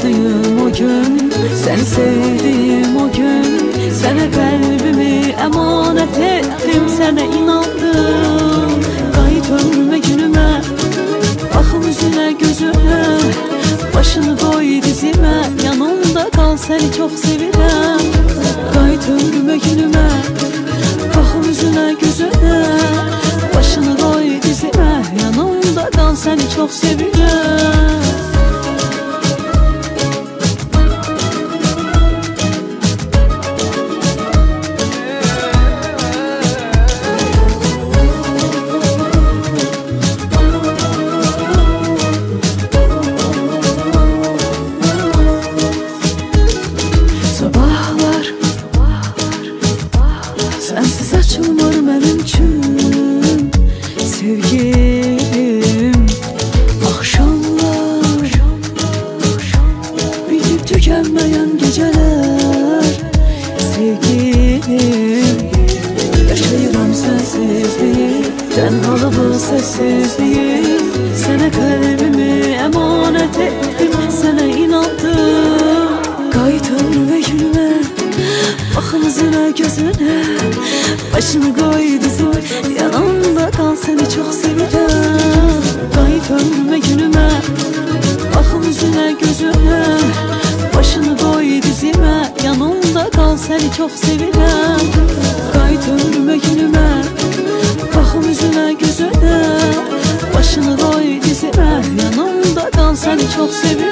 tanıdığım o gün, seni sevdiğim o gün, sana kalbimi emanet ettim, sana inandım. Qayıt ömrüme günüme, baxım üzüne gözüme, başını koy dizime, yanımda kal, seni çok sevirəm. Qayıt ömrüme günüme, baxım üzüne gözüne, başını koy dizime, yanımda kal, seni çok sevirəm. Sensiz açılmır mənim üçün sevgim. Axşamlar, bitib tükənməyən gecələr sevgim. Yaşayıram sensizliyi, tənhalığı səssizliyi, sənə qəlbimi əmanət etdim, sənə inandım. Qayıt ömrümə günümə, baxım üzünə gözünə, başını koy dizime, yanımda kal, seni çok sevirəm. Qayıt ömrüme günüme, baxım üzüne gözüne, başını koy dizime, yanımda kal, seni çok sevirəm. Qayıt ömrüme günüme, baxım üzüne gözüne, başını koy dizime, yanımda kal, seni çok sevirəm.